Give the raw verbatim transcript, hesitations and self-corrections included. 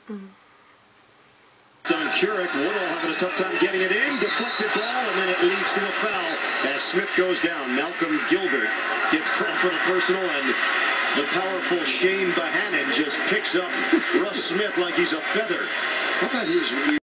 Mm-hmm. Don Curick, Woodall having a tough time getting it in, deflected ball, and then it leads to a foul as Smith goes down. Malcolm Gilbert gets caught for the personal, and the powerful Shane Bohannon just picks up Russ Smith like he's a feather. How about his